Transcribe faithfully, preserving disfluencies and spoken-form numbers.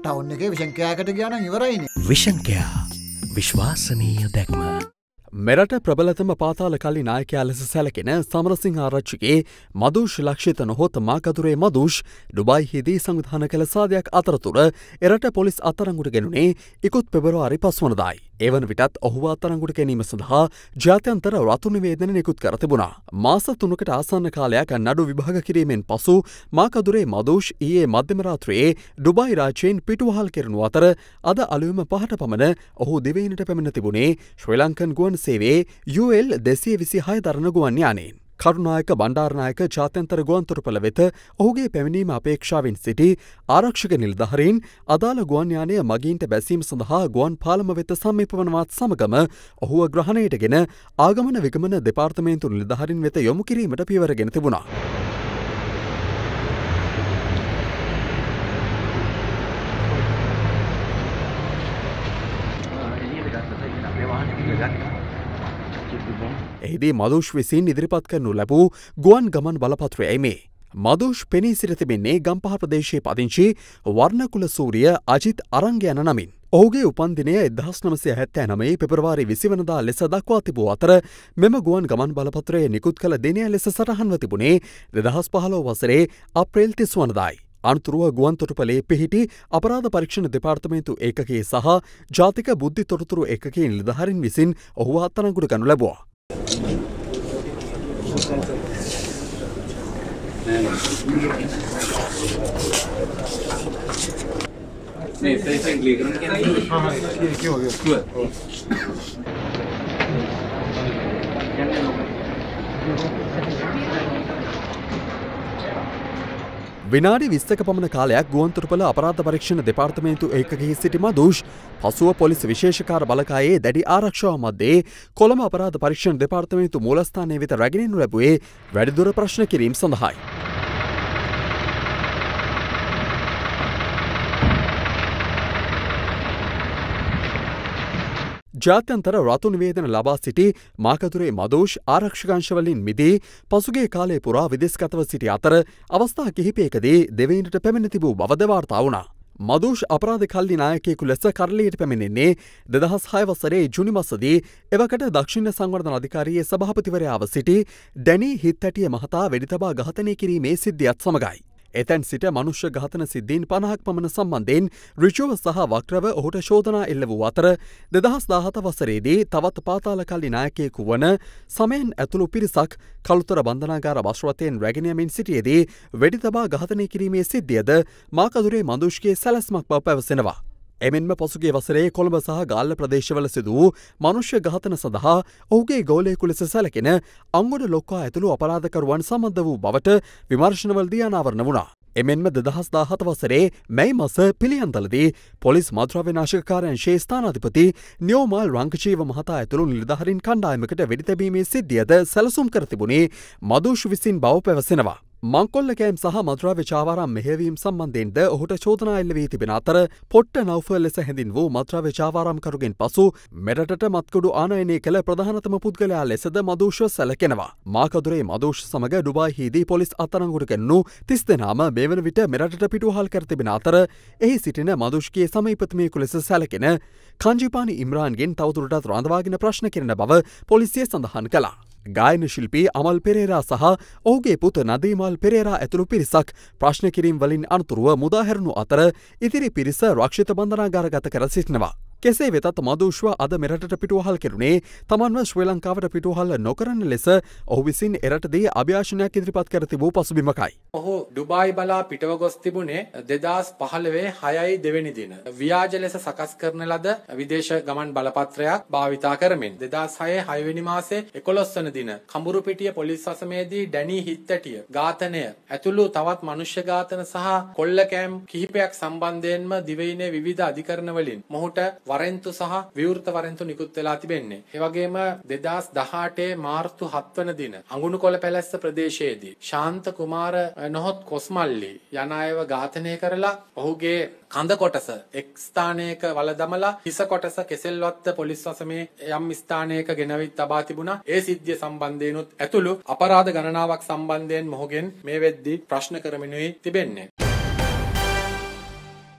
Town එකේ vision කෑකට ගියා නම් ඉවරයිනේ. විෂන් කෑ විශ්වාසනීය දැක්ම. මෙරට ප්‍රබලතම පාතාල කල්ලි නායකයා ලෙස සැලකෙන සමරසිංහ ආරච්චිගේ මදුෂ් ලක්ෂිත නොහොත් මාකදුරේ මදුෂ් ඩුබායිහිදී සංවිධාන කළ සාදයක් අතරතුර එරට පොලිස් අත්අඩංගුවට ගෙනුනේ ඉකුත් පෙබරවාරි පස්වනදායි. එවන විටත් ඔහුව අත්අඩංගුවට ගැනීම සඳහා ජාත්‍යන්තර රතු නිවේදන නිකුත් කර තිබුණා. මාස තුනකට ආසන්න කාලයක් නඩු විභාග කිරීමෙන් පසු මාකදුරේ මදුෂ් ඊයේ මධ්‍යම රාත්‍රියේ ඩුබායි රාජ්‍යයෙන් පිටුවහල් කෙරෙනු අතර අද අලුයම පහට පමණ ඔහු දිවයිනට පැමිණ තිබුණේ ශ්‍රී ලංකන් ගුවන් සේවයේ යූ එල් දෙසිය විසිහය දරන ගුවන් යානයෙන්. කරුණායක බණ්ඩාරනායක ජාත්‍යන්තර ගුවන්තොටුපළ වෙත ඔහුගේ පැමිණීම අපේක්ෂාවෙන් සිටි ආරක්ෂක නිලධාරීන් අදාළ ගුවන් යානය මගීන්ට බැසීම සඳහා ගුවන් පාලම වෙත සමීප වනවත් සමගම ඔහුව ග්‍රහණයටගෙන ආගමන විගමන දෙපාර්තමේන්තු නිලධාරීන් වෙත යොමු කිරීමට පියවරගෙන තිබුණා. එහිදී මදුෂ් විසින් ඉදිරිපත් කරනු ලැබූ ගුවන් ගමන් බලපත්‍රයයි මේ. මදුෂ් පෙනී සිට තිබෙන්නේ ගම්පහ ප්‍රදේශයේ පදිංචි වර්ණකුල සූරිය අජිත් අරංග යන නමින්. ඔහුගේ උපන්දිනය එක්දහස් නවසිය හැත්තෑ නවයේ පෙබරවාරි විසි වනදා ලෙස දක්වා තිබූ අතර මෙම ගුවන් ගමන් බලපත්‍රය නිකුත් කළ දිනය ලෙස සටහන්ව තිබුණේ දෙදහස් පහළොව වසරේ අප්‍රේල් තිස් වනදායි. අනතුරුව ගුවන් තොටුපළේ පිහිටි අපරාධ පරීක්ෂණ දෙපාර්තමේන්තු ඒකකයේ සහ ජාතික බුද්ධි තොරතුරු ඒකකයේ නිලධාරීන් විසින් ඔහුව අත්අඩංගුවට ගනු ලැබුවා. විනාඩි විස්සක පමණ කාලයක් ගුවන්තොටුපළ අපරාධ පරීක්ෂණ දෙපාර්තමේන්තු ඒකකයේ සිටි මදුෂ් පසුව පොලිස් විශේෂකාර බලකායේ දැඩි ආරක්ෂාව මැද්දේ කොළඹ අපරාධ පරීක්ෂණ දෙපාර්තමේන්තු මූලස්ථානයේ වෙත රැගෙන එනු ලැබුවේ වැඩිදුර ප්‍රශ්න කිරීම සඳහායි. ජාත්‍යන්තර රතු නිවේදන ලබා සිටි මාකදුරේ මදුෂ් ආරක්ෂකංශවලින් මිදී පසුගිය කාලය පුරා විදෙස්ගතව සිටි අතර අවස්ථා කිහිපයකදී දෙවයිනට පැමිණ තිබූ බවද වාර්තා වුණා. මදුෂ් අපරාධ කල්ලි නායකයෙකු ලෙස කරලියට පැමිණෙන්නේ දෙදහස් හය වසරේ ජුනි මාසදී එවකට දක්ෂිණ සංවර්ධන අධිකාරියේ සභාපතිවරයාව සිටි ඩැනී හිත්තැටිය මහතා වෙඩි තබා ඝාතනය කිරීමේ සිද්ධියත් සමගයි. එතැන් සිට මනුෂ්‍ය ඝාතන සිද්ධීන් පනහක් පමණ සම්බන්ධයෙන් ඍජුව සහ වක්‍රව ඔහුට චෝදනා එල්ල වූ අතර දෙදහස් දාහත වසරේදී තවත් පාතාල කල්ලි නායකයෙකු වන සමයන් ඇතුළු පිරිසක් කළුතර බන්ධනාගාර වශ්‍රවතයෙන් රැගෙන යමින් සිටියේදී වෙඩි තබා ඝාතනය කිරීමේ සිද්ධියද මාකදුරේ මදුෂ්ගේ සැලැස්මක් බව පැවසෙනවා. එමෙන්ම පසුගිය වසරේ කොළඹ සහ ගාල්ල ප්‍රදේශවල සිදු වූ මනුෂ්‍ය ඝාතන සඳහා ඔහුගේ ගෝලයෙකු ලෙස සැලකෙන අංගොඩ ලොක්කා ඇතුළු අපරාධකරුවන් සම්බන්ධ වූ බවට විමර්ශනවලදී අනාවරණ වුණා. එමෙන්ම දෙදහස් දාහත වසරේ මැයි මස පිළියන්දලදී පොලිස් මද්‍රව්‍ය නාශක කාර්යාංශයේ ස්ථානාධිපති නියෝමල් රංගජීව මහතා ඇතුළු නිලධාරීන් කණ්ඩායමකට වෙඩි තැබීමේ සිද්ධියද සැලසුම් කර තිබුණේ මදුෂ් විසින් බව පැවසෙනවා. මංකොල්ලකෑම් සහ මද්‍රව්‍ය චාවාරම් මෙහෙයවීම සම්බන්ධයෙන්ද ඔහුට චෝදනා එල්ල වී තිබෙන අතර පොට්ට නෞෆර් ලෙස හැඳින් වූ මද්‍රව්‍ය චාවාරම්කරුගෙන් පසු මෙරටට මත්කුඩු ආනයනය කළ ප්‍රධානතම පුද්ගලයා ලෙසද මදුෂ්ව සැලකෙනවා. මාකදුරේ මදුෂ් සමග ඩුබායිහිදී පොලිස් අත්අඩංගුවට ගැනුණු තිස් දෙනාම මේ වන විට මෙරටට පිටුවහල් කර තිබෙන අතර එහි සිටින මදුෂ්ගේ සමීපතමයෙකු ලෙස සැලකෙන කංජිපානි ඉම්රාන්ගෙන් තවදුරටත් රඳවාගෙන ප්‍රශ්න කෙරෙන බව පොලිසිය සඳහන් කළා. ගායන ශිල්පී අමල් පෙරේරා සහ ඔහුගේ පුත නදීමල් පෙරේරා ඇතුළු පිරිසක් ප්‍රශ්න කිරීම් වලින් අනතුරුව මුදාහැරුණු අතර ඉතිරි පිරිස රක්ෂිත බන්ධනාගාරගත කර සිටිනවා. කෙසේ වෙතත් මදුෂ්ව අද මෙරටට පිටුවහල් කෙරුණේ තමන්ව ශ්‍රී ලංකාවට පිටුවහල් නොකරන ලෙස ඔහු විසින් එරටදී අභියාචනයක් ඉදිරිපත් කර තිබූ පසුබිමකයි. ඔහු ඩුබායි බලා පිටව ගොස් තිබුණේ දෙදහස් පහළොවේ හයයි දෙවැනි දින. ව්‍යාජ ලෙස සකස් කරන ලද විදේශ ගමන් බලපත්‍රයක් භාවිතා කරමින් දෙදහස් හයේ හයවෙනි මාසේ එකොළොස් වන දින කඹුරුපිටිය පොලිස් වසමේදී ඩැනී හිත්තැටිය ඝාතනය ඇතුළු තවත් මනුෂ්‍ය ඝාතන සහ කොල්ලකෑම් කිහිපයක් සම්බන්ධයෙන්ම දිවයිනේ විවිධ අධිකරණ වලින් මොහුට වරෙන්තු සහ විවෘත වරෙන්තු නිකුත් වෙලා තිබෙන්නේ. ඒ වගේම දෙදහස් දහඅටේ මාර්තු හත් වන දින අඟුණුකොළ පැලැස්ස ප්‍රදේශයේදී ශාන්ත කුමාර නොහොත් කොස්මල්ලි යන අයව ඝාතනය කරලා ඔහුගේ කඳ කොටස එක් ස්ථානයක වල දමලා හිස කොටස කෙසෙල්වත්ත පොලිස් වසමේ යම් ස්ථානයක ගෙනවිත් තබා තිබුණා. ඒ සිද්ධිය සම්බන්ධයෙන්ුත් ඇතුළු අපරාධ ගණනාවක් සම්බන්ධයෙන් මොහුගෙන් මේ වෙද්දී ප්‍රශ්න කරමිනුයි තිබෙන්නේ.